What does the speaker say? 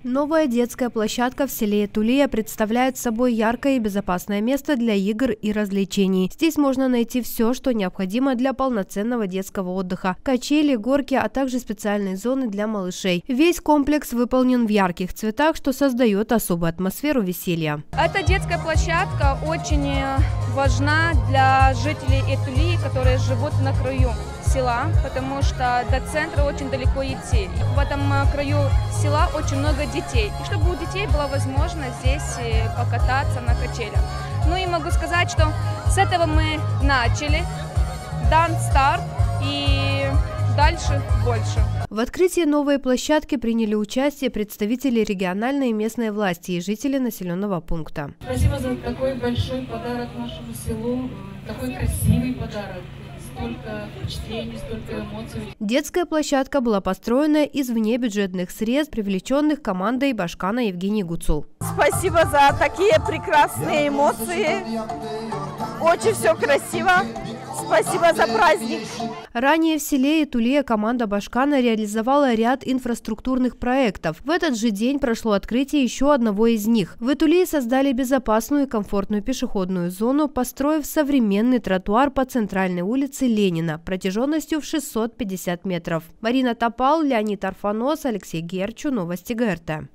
Новая детская площадка в селе Этулия представляет собой яркое и безопасное место для игр и развлечений. Здесь можно найти все, что необходимо для полноценного детского отдыха. Качели, горки, а также специальные зоны для малышей. Весь комплекс выполнен в ярких цветах, что создает особую атмосферу веселья. Эта детская площадка очень важна для жителей Этулии, которые живут на краю села, потому что до центра очень далеко идти. В этом краю села очень много детей. И чтобы у детей была возможность здесь покататься на качелях. Ну и могу сказать, что с этого мы начали, дан старт, и дальше больше. В открытии новой площадки приняли участие представители региональной и местной власти и жители населенного пункта. Спасибо за такой большой подарок нашему селу, такой красивый подарок. Столько впечатлений, столько эмоций. Детская площадка была построена из внебюджетных средств, привлеченных командой Башкана Евгений Гуцул. Спасибо за такие прекрасные эмоции. Очень все красиво. Спасибо за праздник. Ранее в селе Этулия команда Башкана реализовала ряд инфраструктурных проектов. В этот же день прошло открытие еще одного из них. В Этулии создали безопасную и комфортную пешеходную зону, построив современный тротуар по центральной улице Ленина протяженностью в 650 метров. Марина Топал, Леонид Арфанос, Алексей Герчу. Новости ГРТ.